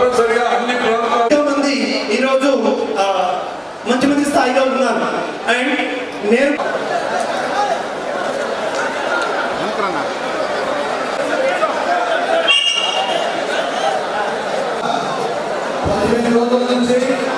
తప్పనిసరిగా అన్ని ప్రాంతాల మంది ఈరోజు మంచి మంచి స్థాయిలో ఉన్నారు. అండ్ నేను 15 రోజుల నుంచి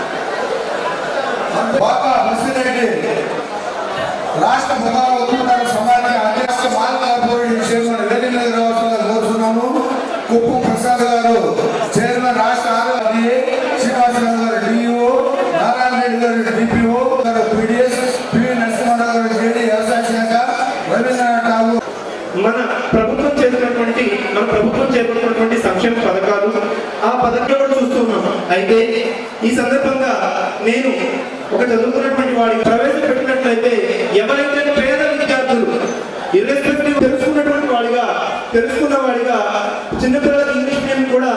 బాగా ముస్లింరెడ్డి రాష్ట్ర ప్రధాన ఉత్పత్తుల సమాఖ్య అధ్యక్ష మాల్ కార్పొరేషన్ చైర్మన్ వేదిక మీద రావాల్సిందిగా కోరుతున్నాము. కుప్పు ప్రసాద్ గారు చైర్మన్ రాష్ట్ర ఆరోగ్య, శ్రీనివాసరావు గారు డిఓ, నారాయణ రెడ్డి గారు డిపిఓ, పీడిఎస్, పివి నరసింహారావు గారు జేడీ వ్యవసాయ శాఖ, రవీంద్రనాథ్ ఠాగూర్. మన ప్రభుత్వం చేపట్టినటువంటి సంక్షేమ పథకాలు ఆ పథకాలు కూడా చూస్తున్నాం. అయితే ఈ సందర్భంగా నేను ఒక చదువుకున్నటువంటి వాడికి ప్రవేశపెట్టినట్లయితే ఎవరైతే పేద విద్యార్థులు ఇర్రెస్పెక్టివ్ తెలుసుకున్న వాడిగా చిన్నపిల్లల ఇంగ్లీష్ మీడియం కూడా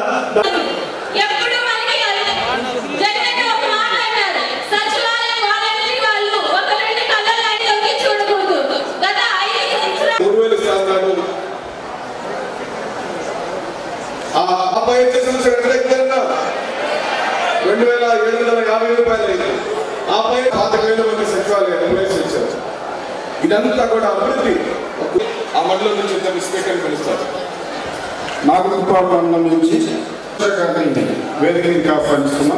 రూపాయలు ఆపై 25,000 మంది సచివాలయ ఎంప్లాయీస్ ఇచ్చారు. ఇదంతా కూడా అభివృద్ధి ఆ మండలం నుంచి ఇంత మిస్టేక్ అని పిలుస్తారు. నాగరికపాడు మండలం నుంచి వేదికని ఆహ్వానిస్తున్నాం.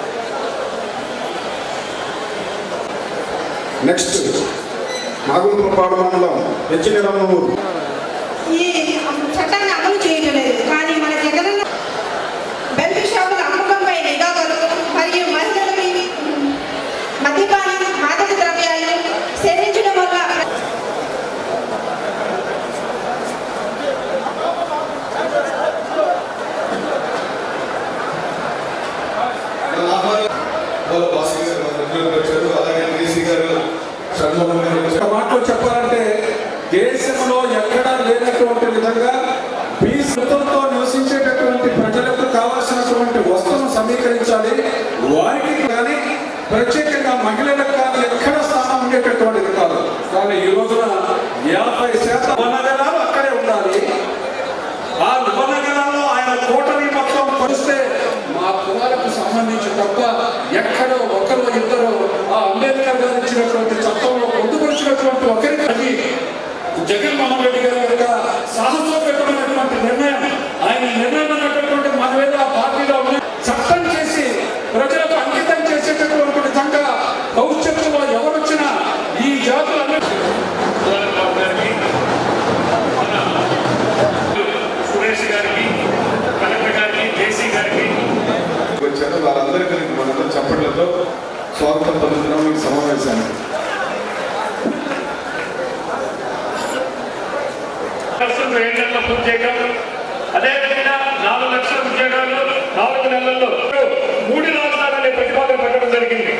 నెక్స్ట్ నాగరికపాడు మండలం హెచ్ఎరమ్మూరు. ఈ చట్టాన్ని అమలు చేయలేదు, కానీ మన జగన్ బెల్ట్ షాపుల అమ్మకంపై నిఘాలు మరియు మహిళలకి మద్యపానం, మాదక ద్రవ్యాలు సేవించడం వల్ల మాటలు చెప్పాలంటే దేశంలో ఎక్కడా లేనటువంటి విధంగా బీసీలతో నివసించేటటువంటి ప్రజలకు కావాల్సినటువంటి వస్తువులను సమీకరించాలి. వారికి కానీ ప్రత్యేకంగా మహిళలకు కానీ ఎక్కడ స్థానం ఉండేటటువంటిది కాదు. కానీ ఈ రోజున 50% ఉపనగరాలు అక్కడే ఉండాలి. ఆ ఉపనగరాల్లో ఆయన కోటని మొత్తం పరిస్తే మా కులాలకు సంబంధించి తప్ప ఎక్కడో ఒకరు ఇద్దరు ఆ అంబేద్కర్ గారు ఇచ్చినటువంటి చట్టంలో పొందుపరిచినటువంటి ఒకరికి జగన్మోహన్ రెడ్డి గారి యొక్క సాహసోపేతమైనటువంటి నిర్ణయం, ఆయన నిర్ణయం అన్నటువంటి మన మీద ఆ పార్టీలో చట్టం చేసి ప్రజలకు అంకితం చేసేటటువంటి విధంగా భవిష్యత్తులో ఎవరొచ్చినా ఈ జాతులన్నీ సురేష్ గారికి, కలెక్టర్ గారికి, జేసీ గారికి వచ్చారు. వాళ్ళందరికీ మనందరూ చప్పట్లతో స్వాగతం పలుకుతున్నాం ఈ సమావేశానికి. పూర్తి చేయడం, అదేవిధంగా 4 లక్షల ఉద్యోగాలు 4 నెలల్లో 3 రాజధానులనే ప్రతిపాదన పెట్టడం జరిగింది.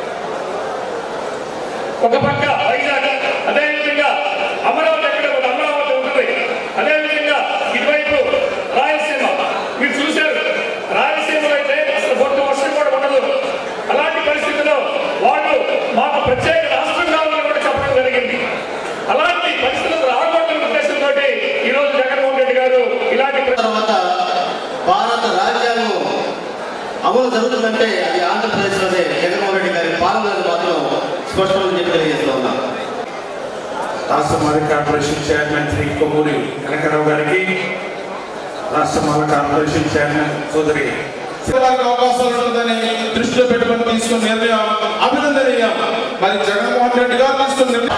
ఒక పక్క వైజాగ్, అదేవిధంగా అమరావతి, ఎక్కడ ఒక అమరావతి ఉంటుంది. అదేవిధంగా ఇటువైపు రాయలసీమ. మీరు చూశారు, రాయలసీమలో అయితే అసలు బొట్టు వర్షం కూడా ఉండదు. అలాంటి పరిస్థితుల్లో వాళ్ళు మాకు ప్రత్యేక రాష్ట్రం కావాలని కూడా చెప్పడం జరిగింది. అలాంటి పరిస్థితులు రాకూడని ఉద్దేశంతో ఈరోజు జగన్మోహన్ రెడ్డి గారు ఇలాంటి తర్వాత భారత రాజ్యాంగం అమలు జరుగుతుందంటే అది ఆంధ్రప్రదేశ్లోనే జగన్మోహన్ రెడ్డి గారి పాలనకు మాత్రం స్పష్టంగా చెప్పి తెలియజేస్తూ ఉన్నాం. రాష్ట్ర మాల కార్పొరేషన్ చైర్మన్ శ్రీ కొమ్మూరి కనకరావు గారికి, రాష్ట్ర మాల కార్పొరేషన్ చైర్మన్ సోదరి అవకాశాలు ఉంటుందని దృష్టిలో పెట్టుకుని తీసుకున్న నిర్ణయం అభినందనీయం. మరి జగన్మోహన్ రెడ్డి గారు తీసుకున్న నిర్ణయం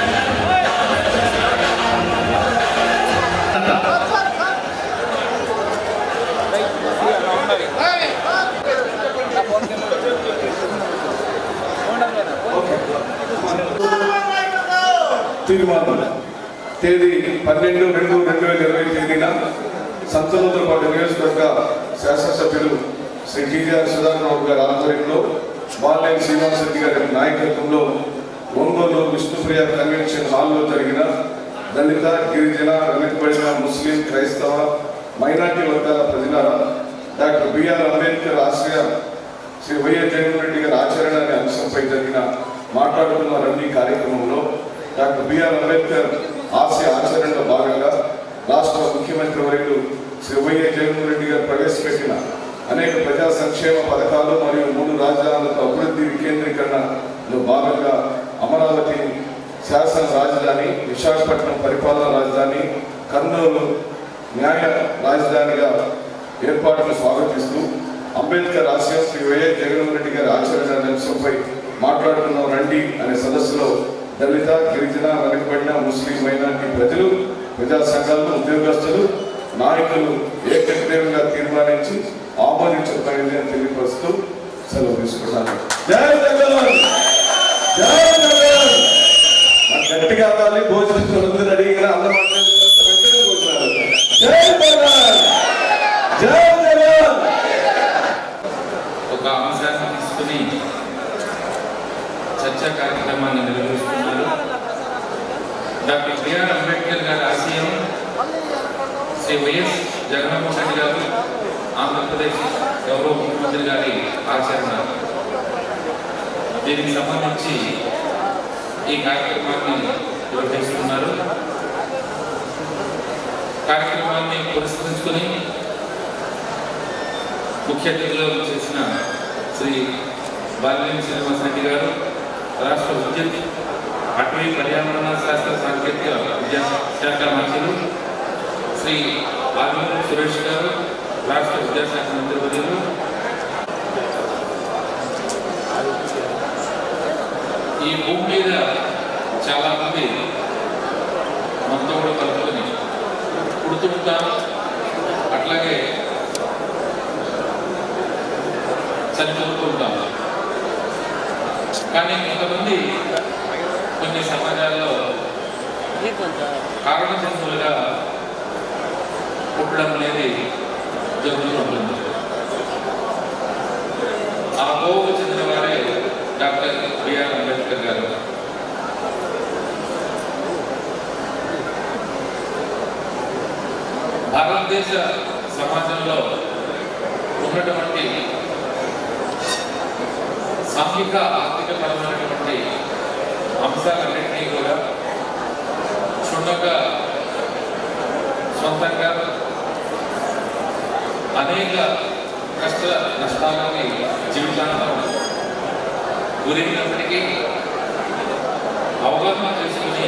తీర్మానం తేదీ 12/2/2020 తేదీన సంతనూతలపాటు నియోజకవర్గ శాసనసభ్యులు శ్రీ టీజీఆర్ సుధాకర్ గారి ఆధ్వర్యంలో బాలనేని శ్రీనివాస్ రెడ్డి గారి నాయకత్వంలో ఒంగోలు విష్ణుప్రియ కన్వెన్షన్ హాల్లో జరిగిన దళిత, గిరిజన, వెనుకబడిన, ముస్లిం, క్రైస్తవ, మైనార్టీ వర్గాల ప్రజలారా డాక్టర్ బిఆర్ అంబేద్కర్ ఆశయ శ్రీ వైఎస్ జగన్మోహన్ రెడ్డి గారి ఆచరణ అనే అంశంపై జరిగిన మాట్లాడుతున్న రండి కార్యక్రమంలో డాక్టర్ బిఆర్ అంబేద్కర్ ఆశయ ఆచరణలో భాగంగా రాష్ట్ర ముఖ్యమంత్రి వర్యులు శ్రీ వైఎస్ జగన్మోహన్ రెడ్డి గారు ప్రవేశపెట్టిన అనేక ప్రజా సంక్షేమ పథకాలు మరియు 3 రాజధానులకు అభివృద్ధి వికేంద్రీకరణలో భాగంగా అమరావతి శాసన రాజధాని, విశాఖపట్నం పరిపాలనా రాజధాని, కర్నూలు న్యాయ రాజధానిగా ఏర్పాటును స్వాగతిస్తూ అంబేద్కర్ ఆశయం శ్రీ వైఎస్ జగన్మోహన్ రెడ్డి గారి ఆచరణ అంశంపై మాట్లాడుకున్న రండి అనే సదస్సులో దళిత, గిరిజన, వెనుకబడిన, ముస్లిం, మైనారిటీ ప్రజలు, ప్రజా సంఘాలు, ఉద్యోగస్తులు, నాయకులు ఏకగ్రీవంగా తీర్మానించి ఆమోదించబడింది అని తెలియపరుస్తూ సెలవు తీసుకుంటాను. జై జగన్, జై జగన్. గట్టిగా కావాలి, భోజనం అడిగిన అందరూ భోజనాలు. జై జగన్, జై జగన్. ఒక అంశాన్ని తీసుకుని చర్చా కార్యక్రమాన్ని నిర్వహిస్తున్నారు. డాక్టర్ బిఆర్ అంబేద్కర్ గారి ఆశయం శ్రీ వైఎస్ జగన్మోహన్ రెడ్డి గారు ఆంధ్రప్రదేశ్ గౌరవ ముఖ్యమంత్రి గారి ఆచరణ. దీనికి సంబంధించి ఈ కార్యక్రమాన్ని నిర్వహిస్తున్నారు. కార్యక్రమాన్ని పురస్కరించుకుని ముఖ్య అతిథిగా చేసిన శ్రీ బాలినేని శ్రీనివాస్ రెడ్డి గారు, రాష్ట్ర విద్యుత్, అటవీ, పర్యావరణ శాస్త్ర సాంకేతిక విద్యాశాఖ మంత్రులు శ్రీ ఆదిమూలపు సురేష్ గారు, రాష్ట్ర విద్యాశాఖ మంత్రివర్యులు, ఈ భూమి మీద చాలా మంది మనతో కూడా కలుపుకొని పుడుతుంటాం, అట్లాగే చనిపోతూ ఉంటాం. కానీ కొంతమంది కొన్ని సమాజాల్లో కారణజన్ములుగా పుట్టడం అనేది జరుగుతూ ఉంటుంది. ఆ కోవకు చెందిన వారే డాక్టర్ బిఆర్ అంబేద్కర్ గారు. భారతదేశ సమాజంలో ఉన్నటువంటి సాంఘిక, ఆర్థిక పరమైనటువంటి అంశాలన్నింటినీ కూడా క్షుణ్ణంగా సొంతంగా అనేక కష్ట నష్టాలకి జీవితాంతం గురైనప్పటికీ అవగాహన చేసుకుని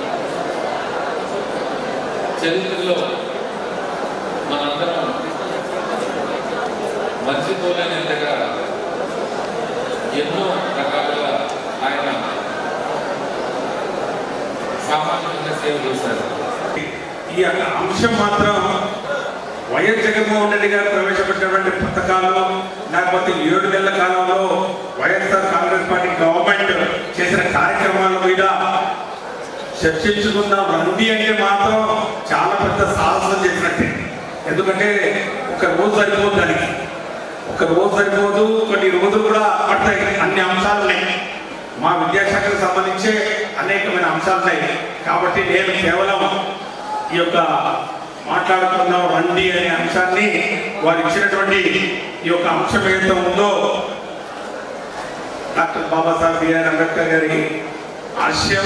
చరిత్రలో మనందరం మర్చిపోలేనంతగా ఎన్నో రకాలుగా ఆయన సామాజికంగా సేవ చేశారు. ఈ అంశం మాత్రం వైఎస్ జగన్మోహన్ రెడ్డి గారు ప్రవేశపెట్టినటువంటి పథకాలు, లేకపోతే 7 నెలల కాలంలో వైఎస్ఆర్ కాంగ్రెస్ పార్టీ గవర్నమెంట్ చేసిన కార్యక్రమాల మీద చర్చించుకుందాం రండి అంటే మాత్రం చాలా పెద్ద సాహసం చేసినట్టే. ఎందుకంటే ఒక రోజు సరిపోదు, దానికి ఒక రోజు సరిపోదు, కొన్ని రోజులు కూడా పడతాయి. అన్ని అంశాలు ఉన్నాయి, మా విద్యాశాఖకు సంబంధించే అనేకమైన అంశాలు ఉన్నాయి. కాబట్టి నేను కేవలం ఈ యొక్క మాట్లాడుకుందాం రండి అనే అంశాన్ని, వారు ఇచ్చినటువంటి ఈ యొక్క అంశం ఏదైతే ఉందో డాక్టర్ బాబాసాహెబ్ బిఆర్ అంబేద్కర్ గారి ఆశయం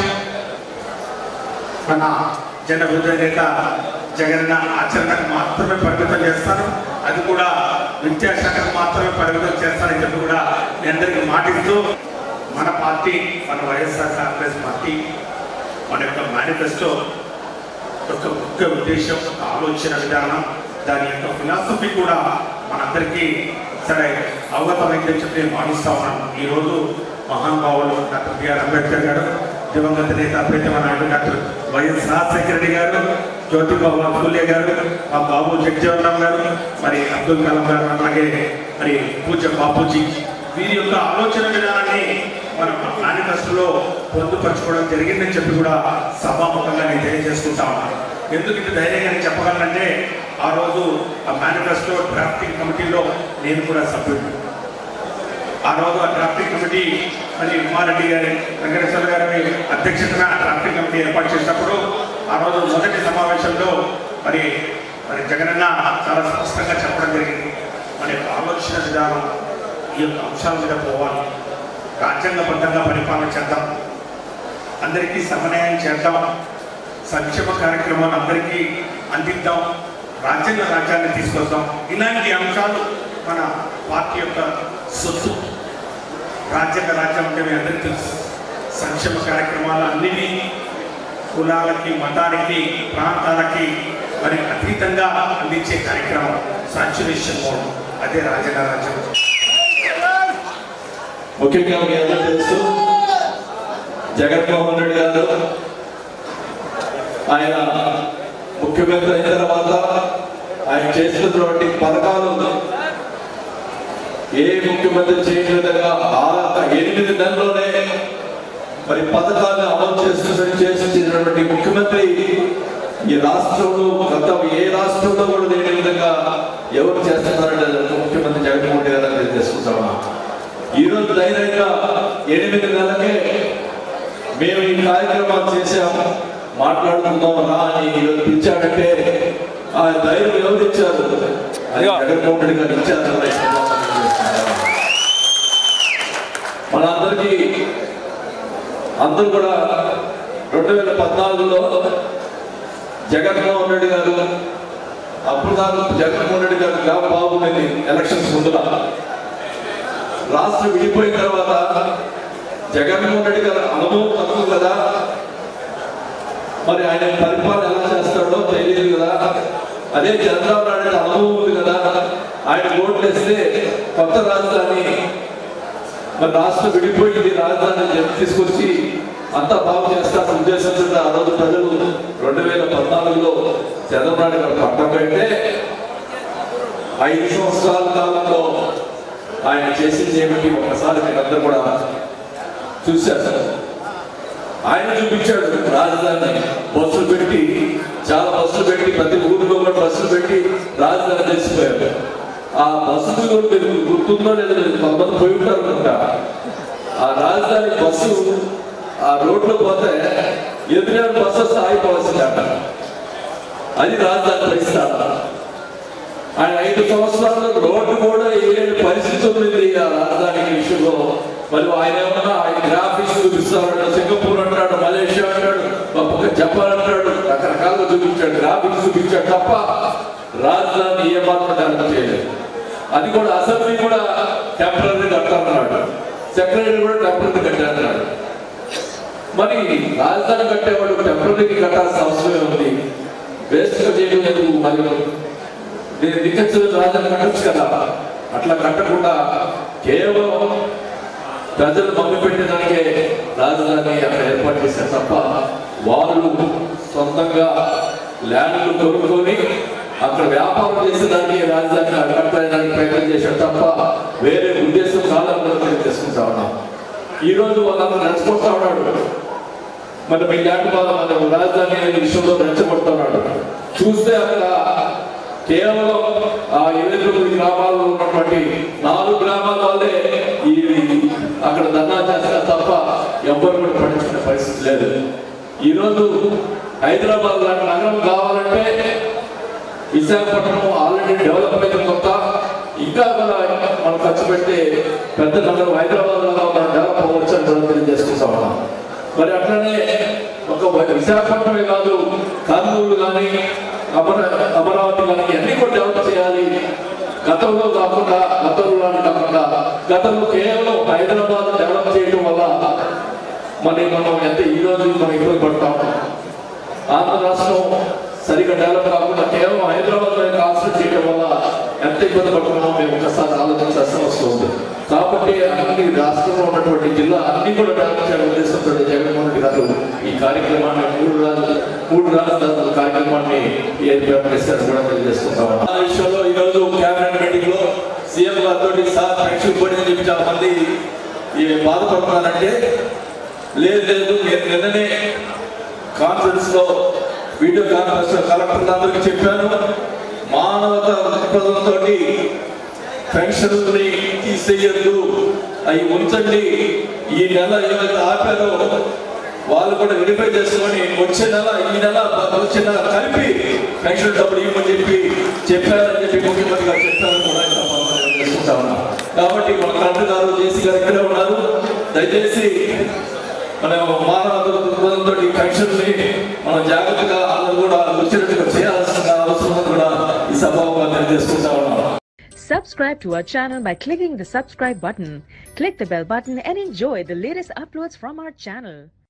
మన జన హృదయ నేత జగనన్న ఆచరణకు మాత్రమే పరిమితం చేస్తాను. అది కూడా విద్యాశాఖకు మాత్రమే పరిమితం చేస్తానని చెప్పి కూడా మీ అందరికీ మాటిస్తూ, మన పార్టీ, మన వైఎస్ఆర్ కాంగ్రెస్ పార్టీ, మన యొక్క మేనిఫెస్టో యొక్క ముఖ్య ఉద్దేశం, ఆలోచన విధానం, దాని యొక్క ఫిలాసఫీ కూడా మనందరికీ సరే అవగతమైందని చెప్పి నేను భావిస్తా ఉన్నాను. ఈరోజు మహానుభావులు డాక్టర్ బిఆర్ అంబేద్కర్ గారు, దివంగత నేత ప్రీతమ నాయకుడు డాక్టర్ వైఎస్ రాజశేఖర రెడ్డి గారు, జ్యోతిబాబు ఫూలే గారు, మా బాబు జగజీవన్ గారు, మరి అబ్దుల్ కలాం గారు, అలాగే మరి పూజ్య బాపూజీ, వీరి యొక్క ఆలోచన విధానాన్ని మన మేనిఫెస్టోలో పొందుపరచుకోవడం జరిగిందని చెప్పి కూడా సభాముఖంగా నేను తెలియజేసుకుంటా ఉన్నాను. ఎందుకు ఇంత ధైర్యంగా చెప్పగలనంటే, ఆ రోజు ఆ మేనిఫెస్టో డ్రాఫ్టింగ్ కమిటీలో నేను కూడా సభ్యుడు. ఆ రోజు ఆ డ్రాఫ్టింగ్ కమిటీ మరి ఉమారెడ్డి గారి, వెంకటేశ్వర గారి అధ్యక్షతన డ్రాఫ్టింగ్ కమిటీ ఏర్పాటు చేసినప్పుడు ఆ రోజు మొదటి సమావేశంలో మరి జగనన్న చాలా స్పష్టంగా చెప్పడం జరిగింది. మన యొక్క ఆలోచన విధానం ఈ యొక్క అంశాల మీద పోవాలి, రాజ్యాంగబద్ధంగా పరిపాలన చేద్దాం, అందరికీ సమన్వయం చేద్దాం, సంక్షేమ కార్యక్రమాలు అందరికీ అందిద్దాం, రాజ్యాన్ని తీసుకొద్దాం. ఇలాంటి అంశాలు మన పార్టీ యొక్క సొత్తు. రాజ్యాంగ రాజ్యం అంటే మీ అందరికీ తెలుసు. సంక్షేమ కార్యక్రమాలు అన్నిటినీ కులాలకి, మతానికి, ప్రాంతాలకి మరి అతీతంగా అందించే కార్యక్రమం సాచ్యురేషన్ మోడ్. అదే రాజ్యాంగ రాజ్యం. ముఖ్యంగా మీ అందరూ తెలుసు, జగన్మోహన్ రెడ్డి గారు ఆయన ముఖ్యమంత్రి అయిన తర్వాత ఆయన చేస్తున్నటువంటి పథకాలు ఏ ముఖ్యమంత్రి చేయని విధంగా 8 నెలల్లోనే మరి పథకాలను అమలు చేసినటువంటి ముఖ్యమంత్రి ఈ రాష్ట్రంలో గతం ఏ రాష్ట్రంలో కూడా లేని విధంగా ఎవరు చేస్తున్నారంటే ముఖ్యమంత్రి జగన్మోహన్ రెడ్డి గారు తెలియజేసుకుంటామా. ఈరోజు ధైర్యంగా 8 నెలలకే మేము ఈ కార్యక్రమాలు చేసాము, మాట్లాడుకుందాం రా అని ఈరోజు పిలిచాడంటే ఆ ధైర్యం ఎవరు ఇచ్చారు? అది జగన్మోహన్ రెడ్డి గారు ఇచ్చారు. మనందరికీ అందరూ కూడా 2014లో జగన్మోహన్ రెడ్డి గారు అప్పుడు దాకా జగన్మోహన్ రెడ్డి గారు బాగుండేది. ఎలక్షన్స్ ముందుల రాష్ట్రం విడిపోయిన తర్వాత జగన్మోహన్ రెడ్డి గారు అనుభవం తక్కువ కదా, మరి ఆయన పరిపాలన ఎలా చేస్తాడో తెలియదు కదా. అదే చంద్రబాబు నాయుడు అనుభవం ఉంది కదా, ఆయన ఓట్లు వేస్తే కొత్త రాజధాని మరి రాష్ట్రం విడిపోయింది, రాజధాని తీసుకొచ్చి అంతా బాగు చేస్తారన్న ఉద్దేశంతో ఆ రోజు ప్రజలు 2014లో చంద్రబాబు నాయుడు గారు పట్టం పెడితే 5 సంవత్సరాల కాలంలో ఆయన చేసింది ఏమిటి ఒకసారి మీరందరూ కూడా చూశారు. ఆయన చూపించాడు రాజధాని. బస్సులు పెట్టి, చాలా బస్సులు పెట్టి, ప్రతి ఊరిలో కూడా బస్సులు పెట్టి రాజధాని తెలిసిపోయారు. ఆ బస్సులు మీరు గుర్తుందో లేదో కొంతమంది పోయి ఉంటారు అనుకుంటా. ఆ రాజధాని బస్సు ఆ రోడ్లో పోతే ఎదురైన బస్సు వస్తే ఆగిపోవాల్సిందట. అది రాజధాని పరిస్థితి. ఆయన 5 సంవత్సరాల్లో రోడ్డు కూడా వేయలేని పరిస్థితి ఉంది ఆ రాజధాని విషయంలో. మరి ఆయన ఏమన్నా ఆయన గ్రాఫిక్స్ చూపిస్తాడు, సింగపూర్ అంటాడు, మలేషియా అంటాడు, జపాన్ అంటాడు, రకరకాలుగా చూపించాడు, గ్రాఫిక్స్ చూపించాడు తప్ప రాజధాని ఏ మాత్రం డెవలప్ చేయలేదు. అది కూడా అసెంబ్లీ కూడా టెంపరీ కట్టాలన్నాడు, సెక్రటరీ కూడా టెంపరీ కట్టాలన్నాడు. మరి రాజధాని కట్టేవాడు టెంపరీకి కట్టాల్సిన అవసరమే ఉంది, వేస్ట్గా చేయడం లేదు. మరి నేను దిగ్గజ రాజధాని కట్టచ్చు కదా, అట్లా కట్టకుండా కేవలం ప్రజలు మమ్మీ పెట్టేదానికే రాజధాని అక్కడ ఏర్పాటు చేశారు తప్ప వాళ్ళు సొంతంగా ల్యాండ్లు కొనుక్కొని అక్కడ వ్యాపారం చేసేదానికి రాజధాని కట్టడానికి ప్రయత్నం చేశారు తప్ప వేరే ఉద్దేశం కాలంలో తెలియజేసుకుంటా ఉన్నాం. ఈరోజు వాళ్ళందరూ రెచ్చగొడతా ఉన్నాడు. మరి మీ ల్యాండ్ మన రాజధాని అనే విషయంలో రెచ్చగొడుతున్నాడు. చూస్తే అక్కడ కేవలం ఆ 7 గ్రామాల్లో ఉన్నటువంటి 4 గ్రామాల వాళ్ళే ఈ అక్కడ ధర్నా చేస్తారు తప్ప ఎవ్వరు కూడా పట్టించుకునే పరిస్థితి లేదు. ఈరోజు హైదరాబాద్ లాంటి నగరం కావాలంటే విశాఖపట్నం ఆల్రెడీ డెవలప్ అయిన కొత్త, ఇంకా కూడా మనం ఖర్చు పెడితే పెద్ద నగరం హైదరాబాద్ లో మనం డెవలప్ అవ్వచ్చు అని కూడా తెలియజేసుకుంటా ఉన్నాం. మరి అట్లనే ఒక విశాఖపట్నమే కాదు, కర్నూలు కానీ అమరావతి కానీ అన్ని కూడా డెవలప్ చేయాలి. గతంలో కాకుండా గతంలో కేవలం హైదరాబాద్ డెవలప్ చేయడం వల్ల మనం ఎంత ఈరోజు మనం ఇబ్బంది పడతాం. ఆంధ్ర రాష్ట్రం సరిగ్గా డెవలప్ కాకుండా కేవలం హైదరాబాద్ మీద కాన్సన్ట్రేట్ చేయడం వల్ల ఎంత ఇబ్బంది పడుతున్నామో మేము ఒకసారి ఆలోచించాల్సిన అవసరం ఉంది. కాబట్టి అన్ని రాష్ట్రంలో ఉన్నటువంటి జిల్లా అన్ని కూడా డెవలప్ చేయాలని ఉద్దేశంతో జగన్మోహన్ రెడ్డి గారు ఈ కార్యక్రమాన్ని 3 రాజధానుల కార్యక్రమాన్ని ఏర్పాటు చేశారని కూడా తెలియజేసుకుంటాం. ఆ విషయంలో ఈరోజు క్యాబినెట్ మీటింగ్ లో సీఎం గారితో సార్ ఫ్రెండ్షిప్ బోర్డు అని చెప్పి చాలా మంది బాధపడుతున్నారంటే లేదు నేను నిన్ననే కాన్ఫరెన్స్ లో వీడియో కాన్ఫరెన్స్ లో కలెక్టర్ అందరికీ చెప్పాను, మానవత దృక్పథంతో పెన్షన్లని తీసేయద్దు, అవి ఉంచండి. ఈ నెల ఏమైతే ఆపారో వాళ్ళు కూడా వెరిఫై చేసుకొని వచ్చే నెల కలిపి పెన్షన్ డబ్బులు ఇవ్వమని చెప్పారని చెప్పి ముఖ్యమంత్రి గారు చెప్పారని కూడా చేసుకుంటా ఉన్నా. కాబట్టి మన కలెక్టర్ గారు జేసీ గారు ఇక్కడే ఉన్నారు. దయచేసి మన మానవత దృక్పథంతో ఈ పెన్షన్ని మనం జాగ్రత్తగా అందరూ కూడా వచ్చినట్టుగా చేయాల్సిన అవసరం కూడా ఈ సభగా తెలియజేసుకుంటా ఉన్నాం. Subscribe to our channel by clicking the subscribe button. Click the bell button and enjoy the latest uploads from our channel.